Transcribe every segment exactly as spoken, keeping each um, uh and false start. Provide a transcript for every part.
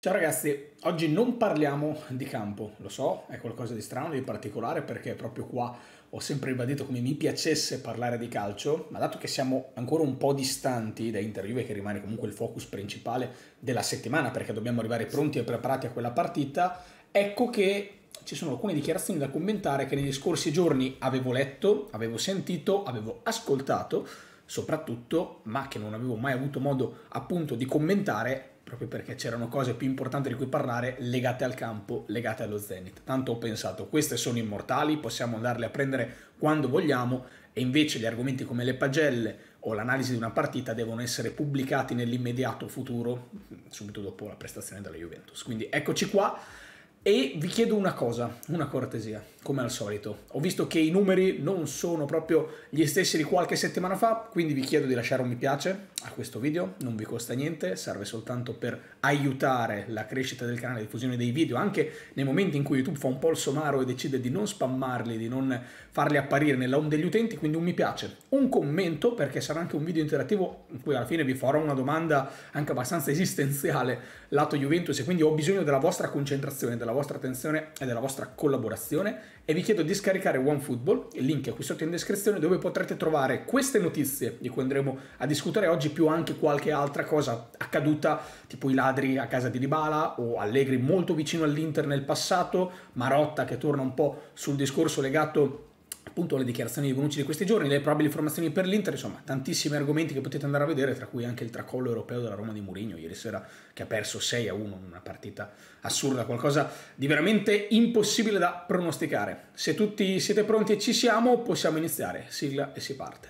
Ciao ragazzi, oggi non parliamo di campo, lo so, è qualcosa di strano, di particolare, perché proprio qua ho sempre ribadito come mi piacesse parlare di calcio, ma dato che siamo ancora un po' distanti da Inter Juve, che rimane comunque il focus principale della settimana, perché dobbiamo arrivare pronti e preparati a quella partita, ecco che ci sono alcune dichiarazioni da commentare che negli scorsi giorni avevo letto, avevo sentito, avevo ascoltato, soprattutto, ma che non avevo mai avuto modo appunto di commentare, proprio perché c'erano cose più importanti di cui parlare legate al campo, legate allo Zenit. Tanto ho pensato, queste sono immortali, possiamo andarle a prendere quando vogliamo, e invece gli argomenti come le pagelle o l'analisi di una partita devono essere pubblicati nell'immediato futuro, subito dopo la prestazione della Juventus. Quindi eccoci qua. E vi chiedo una cosa, una cortesia, come al solito. Ho visto che i numeri non sono proprio gli stessi di qualche settimana fa, quindi vi chiedo di lasciare un mi piace a questo video, non vi costa niente, serve soltanto per aiutare la crescita del canale, la diffusione dei video, anche nei momenti in cui YouTube fa un po' il somaro e decide di non spammarli, di non farli apparire nella home degli utenti, quindi un mi piace, un commento, perché sarà anche un video interattivo in cui alla fine vi farò una domanda anche abbastanza esistenziale lato Juventus, e quindi ho bisogno della vostra concentrazione, della vostra attenzione e della vostra collaborazione, e vi chiedo di scaricare OneFootball, il link è qui sotto in descrizione, dove potrete trovare queste notizie di cui andremo a discutere oggi, più anche qualche altra cosa accaduta, tipo i ladri a casa di Dybala o Allegri molto vicino all'Inter nel passato, Marotta che torna un po' sul discorso legato appunto alle dichiarazioni di Bonucci di questi giorni, le probabili formazioni per l'Inter, insomma tantissimi argomenti che potete andare a vedere, tra cui anche il tracollo europeo della Roma di Mourinho ieri sera, che ha perso sei a uno in una partita assurda, qualcosa di veramente impossibile da pronosticare. Se tutti siete pronti e ci siamo, possiamo iniziare, sigla e si parte.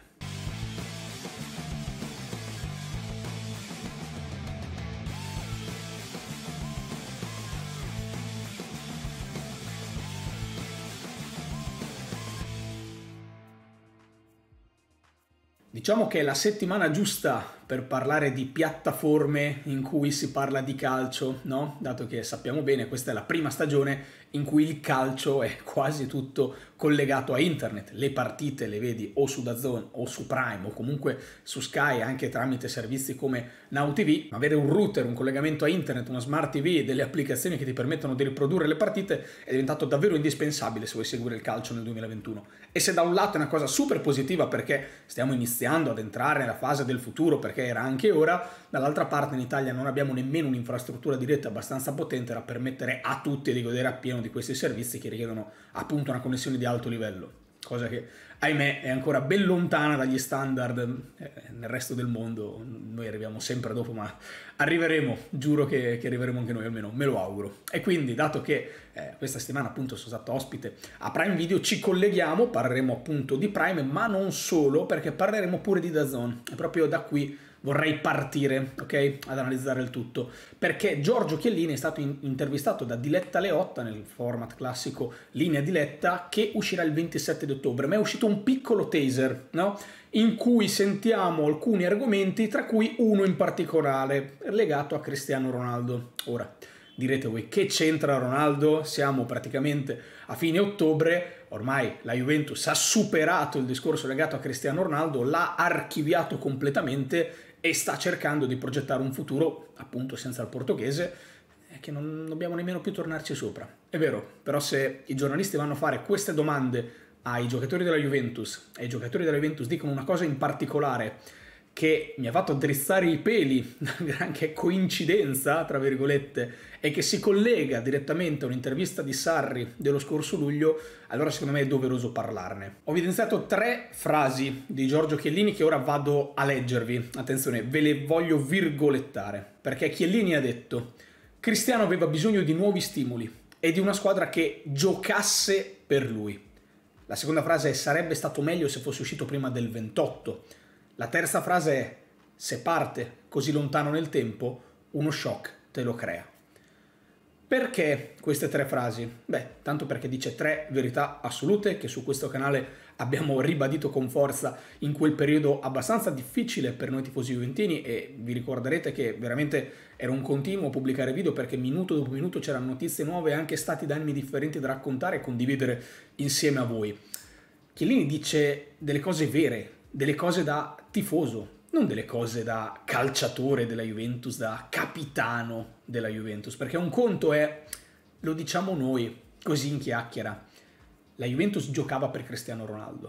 Diciamo che è la settimana giusta per parlare di piattaforme in cui si parla di calcio, no? Dato che sappiamo bene, questa è la prima stagione in cui il calcio è quasi tutto collegato a internet. Le partite le vedi o su DAZN o su Prime o comunque su Sky, anche tramite servizi come Now T V. Avere un router, un collegamento a internet, una smart T V e delle applicazioni che ti permettono di riprodurre le partite è diventato davvero indispensabile se vuoi seguire il calcio nel duemilaventuno. E se da un lato è una cosa super positiva perché stiamo iniziando ad entrare nella fase del futuro, perché era anche ora, dall'altra parte in Italia non abbiamo nemmeno un'infrastruttura diretta abbastanza potente da permettere a tutti di godere appieno di questi servizi che richiedono appunto una connessione di alto livello, cosa che ahimè è ancora ben lontana dagli standard eh, nel resto del mondo. Noi arriviamo sempre dopo, ma arriveremo, giuro che, che arriveremo anche noi, almeno me lo auguro. E quindi, dato che eh, questa settimana appunto sono stato ospite a Prime Video, ci colleghiamo, parleremo appunto di Prime, ma non solo, perché parleremo pure di DAZN, e proprio da qui vorrei partire, ok, ad analizzare il tutto, perché Giorgio Chiellini è stato in intervistato da Diletta Leotta nel format classico Linea Diletta, che uscirà il ventisette di ottobre, ma è uscito un piccolo teaser, no? In cui sentiamo alcuni argomenti, tra cui uno in particolare legato a Cristiano Ronaldo. Ora, direte voi, che c'entra Ronaldo? Siamo praticamente a fine ottobre, ormai la Juventus ha superato il discorso legato a Cristiano Ronaldo, l'ha archiviato completamente e sta cercando di progettare un futuro appunto senza il portoghese, che non dobbiamo nemmeno più tornarci sopra. È vero, però se i giornalisti vanno a fare queste domande ai giocatori della Juventus e i giocatori della Juventus dicono una cosa in particolare che mi ha fatto drizzare i peli, anche coincidenza, tra virgolette, e che si collega direttamente a un'intervista di Sarri dello scorso luglio, allora secondo me è doveroso parlarne. Ho evidenziato tre frasi di Giorgio Chiellini che ora vado a leggervi. Attenzione, ve le voglio virgolettare, perché Chiellini ha detto: Cristiano aveva bisogno di nuovi stimoli e di una squadra che giocasse per lui. La seconda frase è: sarebbe stato meglio se fosse uscito prima del ventotto. La terza frase è: se parte così lontano nel tempo, uno shock te lo crea. Perché queste tre frasi? Beh, tanto perché dice tre verità assolute che su questo canale abbiamo ribadito con forza in quel periodo abbastanza difficile per noi tifosi juventini, e vi ricorderete che veramente era un continuo pubblicare video perché minuto dopo minuto c'erano notizie nuove e anche stati d'animi differenti da raccontare e condividere insieme a voi. Chiellini dice delle cose vere, delle cose da tifoso, non delle cose da calciatore della Juventus, da capitano della Juventus, perché un conto è, lo diciamo noi, così in chiacchiera, la Juventus giocava per Cristiano Ronaldo.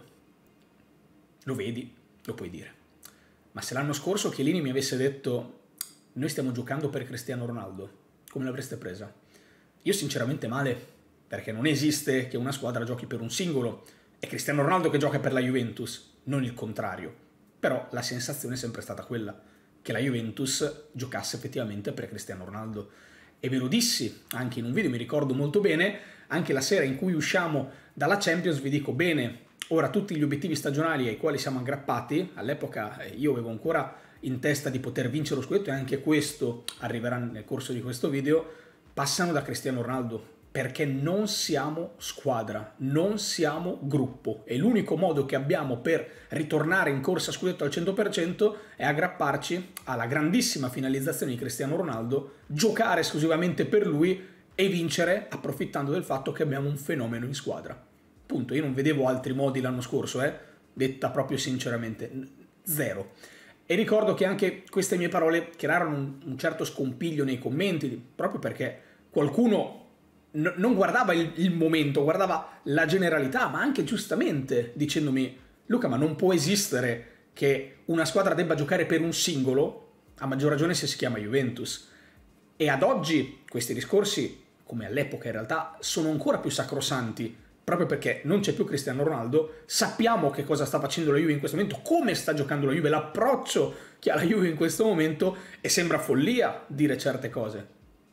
Lo vedi, lo puoi dire. Ma se l'anno scorso Chiellini mi avesse detto noi stiamo giocando per Cristiano Ronaldo, come l'avreste presa? Io sinceramente male, perché non esiste che una squadra giochi per un singolo. È Cristiano Ronaldo che gioca per la Juventus, non il contrario. Però la sensazione è sempre stata quella, che la Juventus giocasse effettivamente per Cristiano Ronaldo. E ve lo dissi anche in un video, mi ricordo molto bene, anche la sera in cui usciamo dalla Champions vi dico bene, ora tutti gli obiettivi stagionali ai quali siamo aggrappati, all'epoca io avevo ancora in testa di poter vincere lo scudetto e anche questo arriverà nel corso di questo video, passano da Cristiano Ronaldo. Perché non siamo squadra, non siamo gruppo e l'unico modo che abbiamo per ritornare in corsa scudetto al cento per cento è aggrapparci alla grandissima finalizzazione di Cristiano Ronaldo, giocare esclusivamente per lui e vincere approfittando del fatto che abbiamo un fenomeno in squadra. Punto, io non vedevo altri modi l'anno scorso, eh? Detta proprio sinceramente, zero. E ricordo che anche queste mie parole crearono un, un certo scompiglio nei commenti, proprio perché qualcuno non guardava il, il momento, guardava la generalità, ma anche giustamente dicendomi Luca, ma non può esistere che una squadra debba giocare per un singolo, a maggior ragione se si chiama Juventus. E ad oggi questi discorsi, come all'epoca in realtà, sono ancora più sacrosanti, proprio perché non c'è più Cristiano Ronaldo, sappiamo che cosa sta facendo la Juve in questo momento, come sta giocando la Juve, l'approccio che ha la Juve in questo momento, e sembra follia dire certe cose.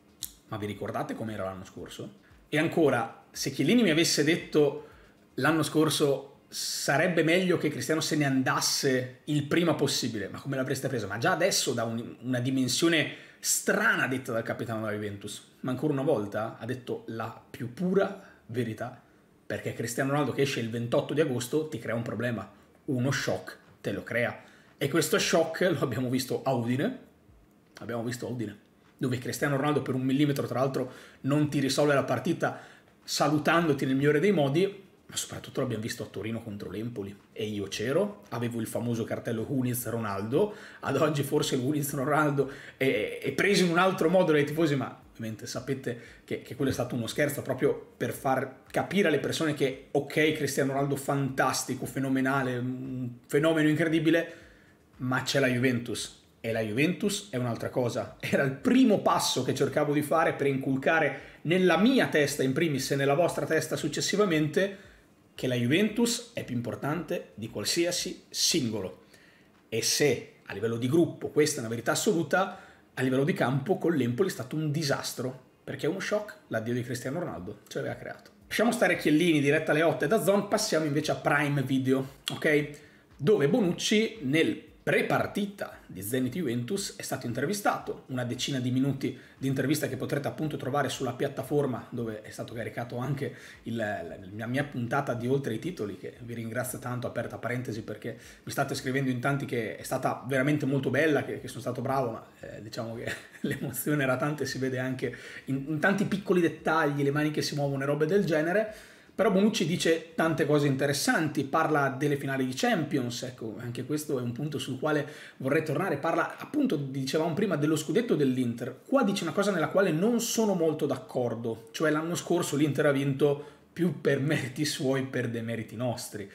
Ma vi ricordate com'era l'anno scorso? E ancora, se Chiellini mi avesse detto l'anno scorso sarebbe meglio che Cristiano se ne andasse il prima possibile, ma come l'avreste presa? Ma già adesso da un, una dimensione strana detta dal capitano della Juventus. Ma ancora una volta ha detto la più pura verità, perché Cristiano Ronaldo che esce il ventotto di agosto ti crea un problema, uno shock te lo crea. E questo shock lo abbiamo visto a Udine, abbiamo visto a Udine. Dove Cristiano Ronaldo per un millimetro tra l'altro non ti risolve la partita salutandoti nel migliore dei modi, ma soprattutto l'abbiamo visto a Torino contro l'Empoli e io c'ero, avevo il famoso cartello Huniz-Ronaldo, ad oggi forse il Huniz-Ronaldo è, è preso in un altro modo dai tifosi, ma ovviamente sapete che, che quello è stato uno scherzo proprio per far capire alle persone che ok, Cristiano Ronaldo fantastico, fenomenale, un fenomeno incredibile, ma c'è la Juventus. E la Juventus è un'altra cosa. Era il primo passo che cercavo di fare per inculcare nella mia testa in primis e nella vostra testa successivamente che la Juventus è più importante di qualsiasi singolo. E se a livello di gruppo questa è una verità assoluta, a livello di campo con l'Empoli è stato un disastro, perché è uno shock l'addio di Cristiano Ronaldo ce l'aveva creato. Lasciamo stare Chiellini diretta alle otto da Zone, passiamo invece a Prime Video, ok? Dove Bonucci nel pre-partita di Zenit Juventus è stato intervistato, una decina di minuti di intervista che potrete appunto trovare sulla piattaforma dove è stato caricato anche il, la, la mia puntata di Oltre i Titoli, che vi ringrazio tanto, aperta parentesi, perché mi state scrivendo in tanti che è stata veramente molto bella, che, che sono stato bravo, ma eh, diciamo che l'emozione era tanta e si vede anche in, in tanti piccoli dettagli, le mani che si muovono e robe del genere. Però Bonucci dice tante cose interessanti, parla delle finali di Champions, ecco, anche questo è un punto sul quale vorrei tornare, parla appunto, dicevamo prima, dello scudetto dell'Inter. Qua dice una cosa nella quale non sono molto d'accordo, cioè l'anno scorso l'Inter ha vinto più per meriti suoi, per demeriti nostri.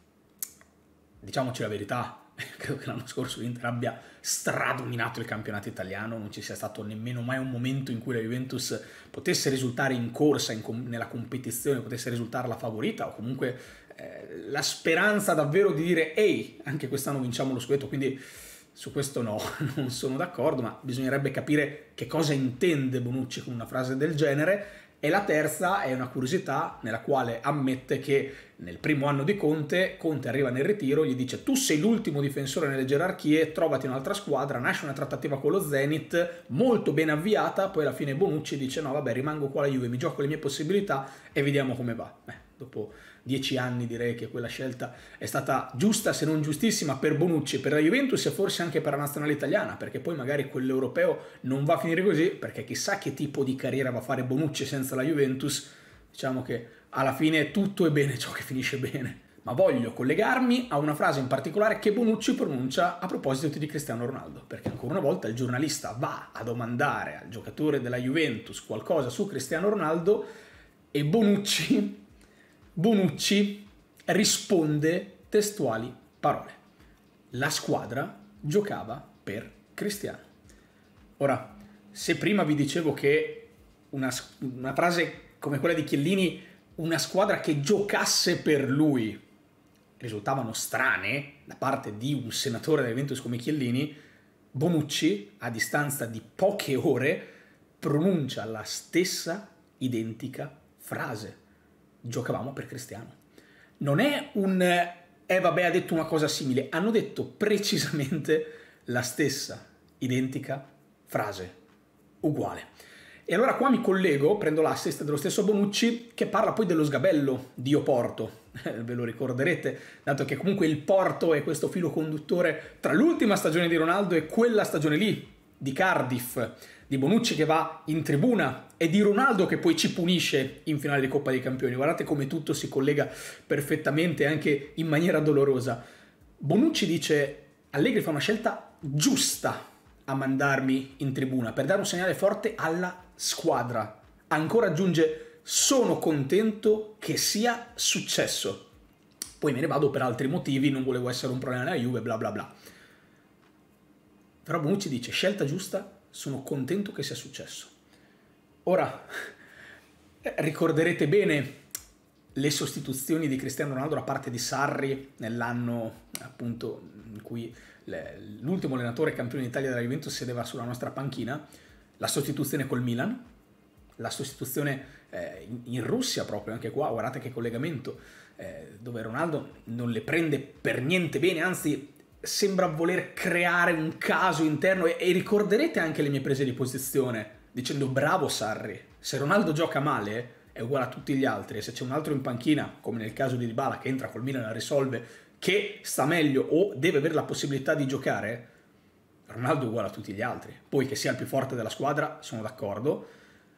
Diciamoci la verità, credo che l'anno scorso l'Inter abbia stradominato il campionato italiano, non ci sia stato nemmeno mai un momento in cui la Juventus potesse risultare in corsa in com- nella competizione, potesse risultare la favorita o comunque eh, la speranza davvero di dire ehi, anche quest'anno vinciamo lo scudetto, quindi su questo no, non sono d'accordo, ma bisognerebbe capire che cosa intende Bonucci con una frase del genere. E la terza è una curiosità nella quale ammette che nel primo anno di Conte, Conte arriva nel ritiro, gli dice tu sei l'ultimo difensore nelle gerarchie, trovati un'altra squadra, nasce una trattativa con lo Zenit molto ben avviata, poi alla fine Bonucci dice no vabbè rimango qua alla Juve, mi gioco le mie possibilità e vediamo come va. Beh, dopo dieci anni direi che quella scelta è stata giusta se non giustissima per Bonucci, per la Juventus e forse anche per la nazionale italiana, perché poi magari quell'europeo non va a finire così, perché chissà che tipo di carriera va a fare Bonucci senza la Juventus. Diciamo che alla fine tutto è bene ciò che finisce bene, ma voglio collegarmi a una frase in particolare che Bonucci pronuncia a proposito di Cristiano Ronaldo, perché ancora una volta il giornalista va a domandare al giocatore della Juventus qualcosa su Cristiano Ronaldo e Bonucci, Bonucci risponde testuali parole: la squadra giocava per Cristiano. Ora, se prima vi dicevo che una, una frase come quella di Chiellini, una squadra che giocasse per lui, risultavano strane da parte di un senatore della Juventus come Chiellini, Bonucci, a distanza di poche ore, pronuncia la stessa identica frase: giocavamo per Cristiano. Non è un eh vabbè, ha detto una cosa simile, hanno detto precisamente la stessa identica frase, uguale. E allora qua mi collego, prendo l'assist dello stesso Bonucci, che parla poi dello sgabello di Oporto. Ve lo ricorderete, dato che comunque il Porto è questo filo conduttore tra l'ultima stagione di Ronaldo e quella stagione lì, di Cardiff, di Bonucci che va in tribuna e di Ronaldo che poi ci punisce in finale di Coppa dei Campioni. Guardate come tutto si collega perfettamente, anche in maniera dolorosa. Bonucci dice: Allegri fa una scelta giusta a mandarmi in tribuna per dare un segnale forte alla squadra. Ancora aggiunge: sono contento che sia successo. Poi me ne vado per altri motivi, non volevo essere un problema nella Juve, bla bla bla. Però Bonucci dice: scelta giusta, sono contento che sia successo. Ora, ricorderete bene le sostituzioni di Cristiano Ronaldo da parte di Sarri nell'anno appunto in cui l'ultimo allenatore campione d'Italia della Juventus sedeva sulla nostra panchina, la sostituzione col Milan, la sostituzione eh, in, in Russia proprio, anche qua, guardate che collegamento, eh, dove Ronaldo non le prende per niente bene, anzi sembra voler creare un caso interno e, e ricorderete anche le mie prese di posizione dicendo: bravo Sarri, se Ronaldo gioca male è uguale a tutti gli altri, e se c'è un altro in panchina, come nel caso di Dybala che entra col Milan e la risolve, che sta meglio o deve avere la possibilità di giocare, Ronaldo è uguale a tutti gli altri. Poi che sia il più forte della squadra, sono d'accordo,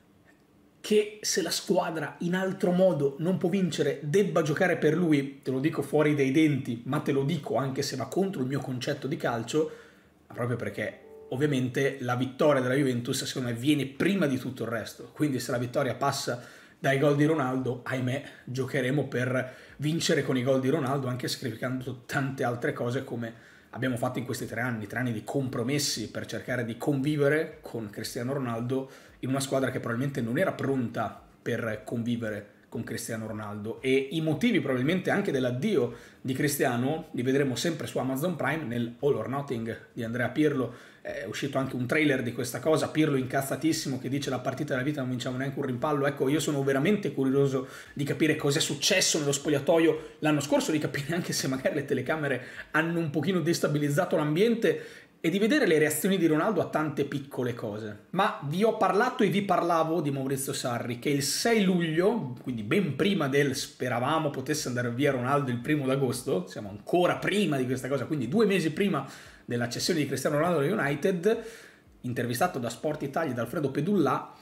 che se la squadra in altro modo non può vincere debba giocare per lui, te lo dico fuori dai denti, ma te lo dico anche se va contro il mio concetto di calcio, proprio perché ovviamente la vittoria della Juventus secondo me viene prima di tutto il resto. Quindi se la vittoria passa dai gol di Ronaldo, ahimè, giocheremo per vincere con i gol di Ronaldo, anche sacrificando tante altre cose come abbiamo fatto in questi tre anni, tre anni di compromessi per cercare di convivere con Cristiano Ronaldo in una squadra che probabilmente non era pronta per convivere con Cristiano Ronaldo, e i motivi probabilmente anche dell'addio di Cristiano li vedremo sempre su Amazon Prime nel All or Nothing di Andrea Pirlo. È uscito anche un trailer di questa cosa, Pirlo incazzatissimo che dice: la partita della vita non vinciamo neanche un rimpallo. Ecco, io sono veramente curioso di capire cos'è successo nello spogliatoio l'anno scorso, di capire anche se magari le telecamere hanno un pochino destabilizzato l'ambiente e di vedere le reazioni di Ronaldo a tante piccole cose. Ma vi ho parlato e vi parlavo di Maurizio Sarri, che il sei luglio, quindi ben prima del speravamo potesse andare via Ronaldo il primo d'agosto, siamo ancora prima di questa cosa, quindi due mesi prima della cessione di Cristiano Ronaldo allo United, intervistato da Sport Italia da Alfredo Pedullà,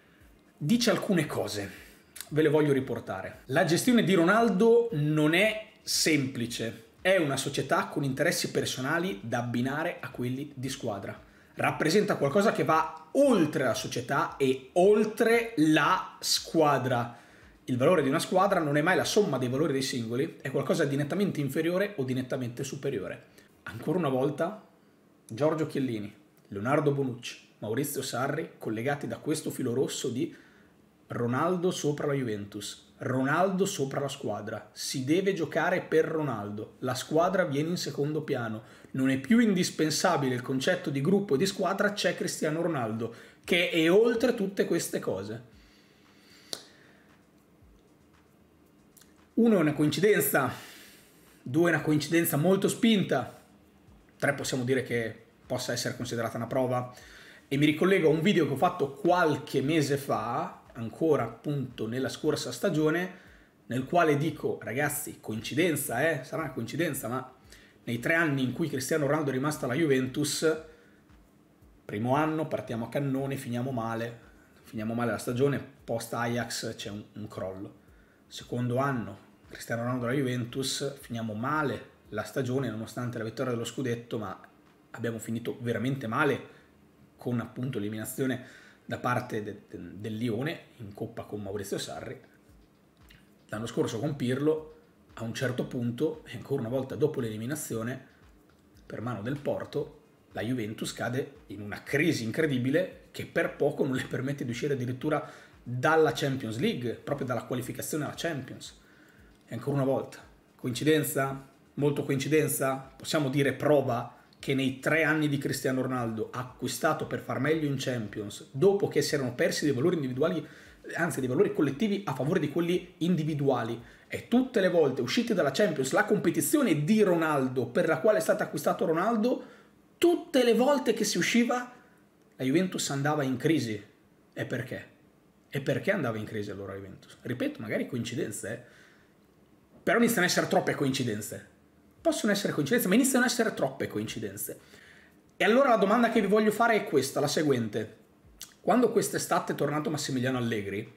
dice alcune cose, ve le voglio riportare. La gestione di Ronaldo non è semplice. È una società con interessi personali da abbinare a quelli di squadra. Rappresenta qualcosa che va oltre la società e oltre la squadra. Il valore di una squadra non è mai la somma dei valori dei singoli, è qualcosa di nettamente inferiore o di nettamente superiore. Ancora una volta, Giorgio Chiellini, Leonardo Bonucci, Maurizio Sarri, collegati da questo filo rosso di Ronaldo sopra la Juventus. Ronaldo sopra la squadra, si deve giocare per Ronaldo, la squadra viene in secondo piano, non è più indispensabile il concetto di gruppo e di squadra, c'è Cristiano Ronaldo, che è oltre tutte queste cose. Uno è una coincidenza, due è una coincidenza molto spinta, tre possiamo dire che possa essere considerata una prova, e mi ricollego a un video che ho fatto qualche mese fa, ancora appunto nella scorsa stagione, nel quale dico: ragazzi, coincidenza, eh? Sarà una coincidenza, ma nei tre anni in cui Cristiano Ronaldo è rimasto alla Juventus, primo anno partiamo a cannone, finiamo male, finiamo male la stagione, post Ajax c'è un, un crollo, secondo anno Cristiano Ronaldo alla Juventus, finiamo male la stagione nonostante la vittoria dello scudetto, ma abbiamo finito veramente male con appunto l'eliminazione da parte de, de, del Lione in Coppa con Maurizio Sarri. L'anno scorso con Pirlo, a un certo punto, e ancora una volta dopo l'eliminazione, per mano del Porto, la Juventus cade in una crisi incredibile che per poco non le permette di uscire addirittura dalla Champions League, proprio dalla qualificazione alla Champions. E ancora una volta, coincidenza? Molto coincidenza? Possiamo dire prova che nei tre anni di Cristiano Ronaldo ha acquistato per far meglio in Champions, dopo che si erano persi dei valori individuali, anzi dei valori collettivi a favore di quelli individuali, e tutte le volte usciti dalla Champions, la competizione di Ronaldo per la quale è stato acquistato Ronaldo, tutte le volte che si usciva la Juventus andava in crisi. E perché? E perché andava in crisi allora la Juventus? Ripeto, magari coincidenze, eh? Però iniziano ad essere troppe coincidenze. Possono essere coincidenze, ma iniziano ad essere troppe coincidenze. E allora la domanda che vi voglio fare è questa, la seguente. Quando quest'estate è tornato Massimiliano Allegri,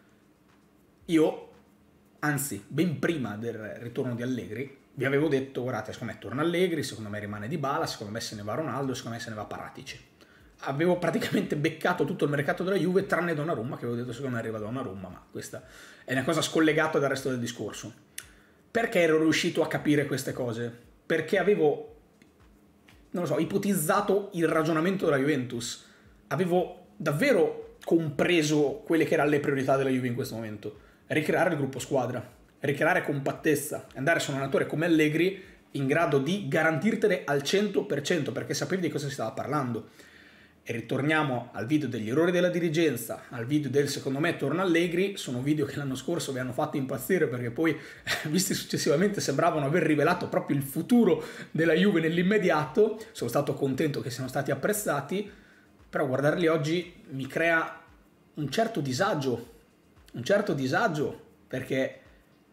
io, anzi, ben prima del ritorno di Allegri, vi avevo detto, guardate, secondo me torna Allegri, secondo me rimane Dybala, secondo me se ne va Ronaldo, secondo me se ne va Paratici. Avevo praticamente beccato tutto il mercato della Juve, tranne Donnarumma, che avevo detto secondo me arriva Donnarumma, ma questa è una cosa scollegata dal resto del discorso. Perché ero riuscito a capire queste cose? Perché avevo, non lo so, ipotizzato il ragionamento della Juventus. Avevo davvero compreso quelle che erano le priorità della Juve in questo momento. Ricreare il gruppo squadra, ricreare compattezza, andare su un allenatore come Allegri in grado di garantirtele al cento per cento, perché sapevi di cosa si stava parlando. E ritorniamo al video degli errori della dirigenza, al video del secondo me torna Allegri. Sono video che l'anno scorso vi hanno fatto impazzire, perché poi visti successivamente sembravano aver rivelato proprio il futuro della Juve nell'immediato. Sono stato contento che siano stati apprezzati, però guardarli oggi mi crea un certo disagio, un certo disagio, perché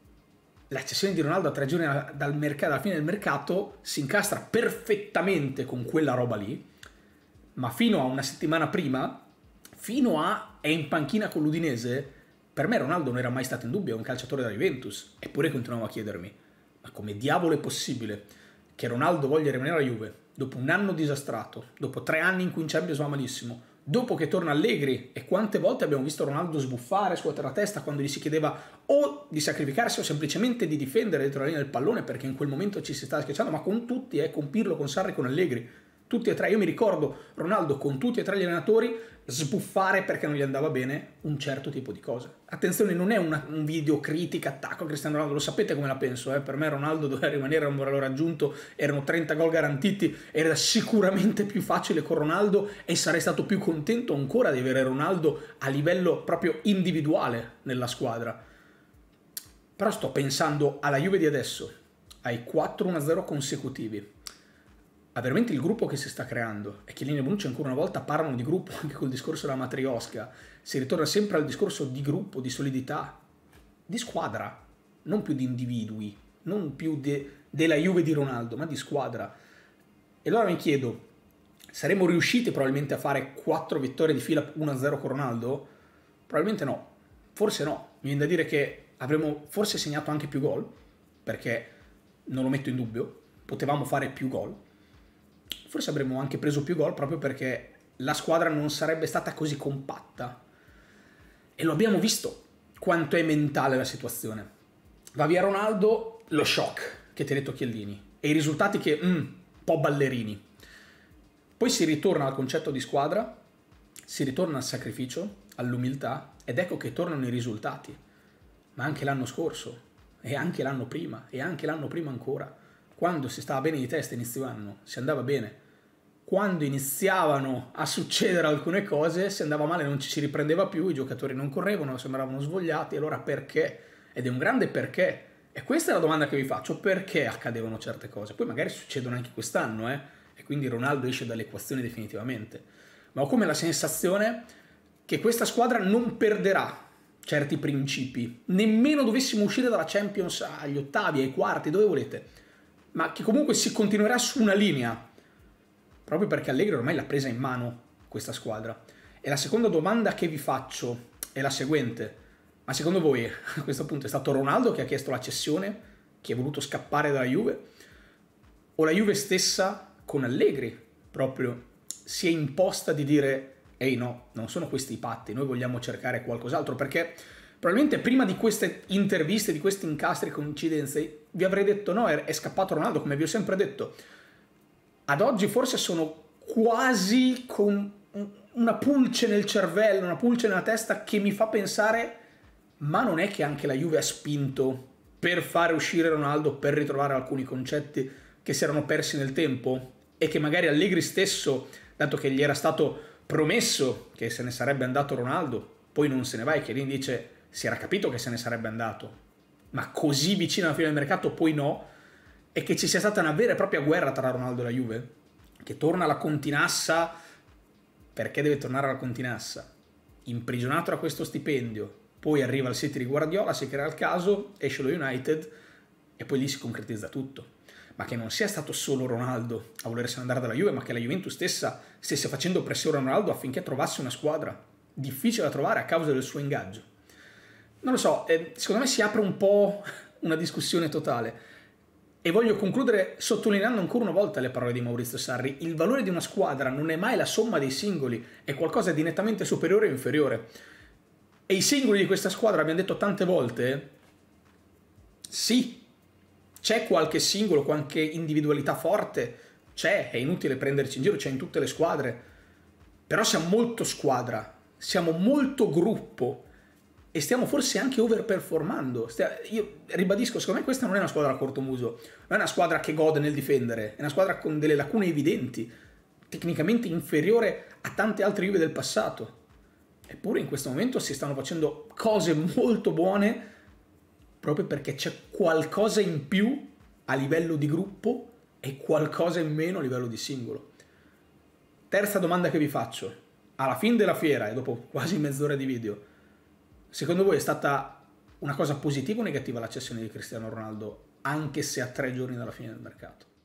la cessione di Ronaldo a tre giorni dal mercato, dalla fine del mercato si incastra perfettamente con quella roba lì. Ma fino a una settimana prima, fino a è in panchina con l'Udinese, per me Ronaldo non era mai stato in dubbio, è un calciatore della Juventus. Eppure continuavo a chiedermi, ma come diavolo è possibile che Ronaldo voglia rimanere alla Juve dopo un anno disastrato, dopo tre anni in cui in Champions va malissimo, dopo che torna Allegri? E quante volte abbiamo visto Ronaldo sbuffare, scuotere la testa quando gli si chiedeva o di sacrificarsi o semplicemente di difendere dietro la linea del pallone, perché in quel momento ci si stava schiacciando, ma con tutti, eh, con Pirlo, con Sarri, con Allegri. Tutti e tre, io mi ricordo Ronaldo con tutti e tre gli allenatori sbuffare perché non gli andava bene un certo tipo di cose. Attenzione, non è una, un video critica, attacco a Cristiano Ronaldo, lo sapete come la penso, eh? Per me Ronaldo doveva rimanere a un valore aggiunto, erano trenta gol garantiti, era sicuramente più facile con Ronaldo e sarei stato più contento ancora di avere Ronaldo a livello proprio individuale nella squadra. Però sto pensando alla Juve di adesso, ai quattro uno zero consecutivi, ha veramente il gruppo che si sta creando, e Chiellini e Bonucci ancora una volta parlano di gruppo anche col discorso della matriosca. Si ritorna sempre al discorso di gruppo, di solidità, di squadra, non più di individui, non più de, della Juve di Ronaldo, ma di squadra. E allora mi chiedo, saremmo riusciti probabilmente a fare quattro vittorie di fila uno a zero con Ronaldo? Probabilmente no, forse no. Mi viene da dire che avremmo forse segnato anche più gol, perché non lo metto in dubbio, potevamo fare più gol. Forse avremmo anche preso più gol proprio perché la squadra non sarebbe stata così compatta. E lo abbiamo visto quanto è mentale la situazione. Va via Ronaldo, lo shock che ti ha detto Chiellini, e i risultati che, mm, un po' ballerini. Poi si ritorna al concetto di squadra, si ritorna al sacrificio, all'umiltà, ed ecco che tornano i risultati. Ma anche l'anno scorso, e anche l'anno prima, e anche l'anno prima ancora. Quando si stava bene di testa inizio anno, si andava bene. Quando iniziavano a succedere alcune cose, si andava male, non ci si riprendeva più, i giocatori non correvano, sembravano svogliati. Allora perché? Ed è un grande perché. E questa è la domanda che vi faccio: perché accadevano certe cose? Poi magari succedono anche quest'anno, eh? E quindi Ronaldo esce dall'equazione definitivamente. Ma ho come la sensazione che questa squadra non perderà certi principi, nemmeno dovessimo uscire dalla Champions agli ottavi, ai quarti, dove volete, ma che comunque si continuerà su una linea, proprio perché Allegri ormai l'ha presa in mano questa squadra. E la seconda domanda che vi faccio è la seguente: Ma secondo voi a questo punto è stato Ronaldo che ha chiesto la cessione, che ha voluto scappare dalla Juve, o la Juve stessa con Allegri proprio si è imposta di dire ehi no, non sono questi i patti, noi vogliamo cercare qualcos'altro? Perché probabilmente prima di queste interviste, di questi incastri e coincidenze, vi avrei detto no, è scappato Ronaldo, come vi ho sempre detto. Ad oggi forse sono quasi con una pulce nel cervello, una pulce nella testa che mi fa pensare, ma non è che anche la Juve ha spinto per fare uscire Ronaldo, per ritrovare alcuni concetti che si erano persi nel tempo e che magari Allegri stesso, dato che gli era stato promesso che se ne sarebbe andato Ronaldo, poi non se ne va e Chiellini dice si era capito che se ne sarebbe andato, ma così vicino alla fine del mercato poi no, e che ci sia stata una vera e propria guerra tra Ronaldo e la Juve, che torna alla continassa. Perché deve tornare alla continassa? Imprigionato da questo stipendio, poi arriva al City di Guardiola, si crea il caso, esce lo United e poi lì si concretizza tutto. Ma che non sia stato solo Ronaldo a volersi andare dalla Juve, ma che la Juventus stessa stesse facendo pressione a Ronaldo affinché trovasse una squadra difficile da trovare a causa del suo ingaggio. Non lo so, eh, secondo me si apre un po' una discussione totale. E voglio concludere sottolineando ancora una volta le parole di Maurizio Sarri. Il valore di una squadra non è mai la somma dei singoli, è qualcosa di nettamente superiore o inferiore. E i singoli di questa squadra, abbiamo detto tante volte, sì, c'è qualche singolo, qualche individualità forte, c'è, è inutile prenderci in giro, c'è in tutte le squadre, però siamo molto squadra, siamo molto gruppo e stiamo forse anche overperformando. Io ribadisco, secondo me questa non è una squadra a cortomuso, non è una squadra che gode nel difendere, è una squadra con delle lacune evidenti, tecnicamente inferiore a tante altre Juve del passato. Eppure in questo momento si stanno facendo cose molto buone proprio perché c'è qualcosa in più a livello di gruppo e qualcosa in meno a livello di singolo. Terza domanda che vi faccio. Alla fine della fiera e dopo quasi mezz'ora di video, secondo voi è stata una cosa positiva o negativa la cessione di Cristiano Ronaldo, anche se a tre giorni dalla fine del mercato?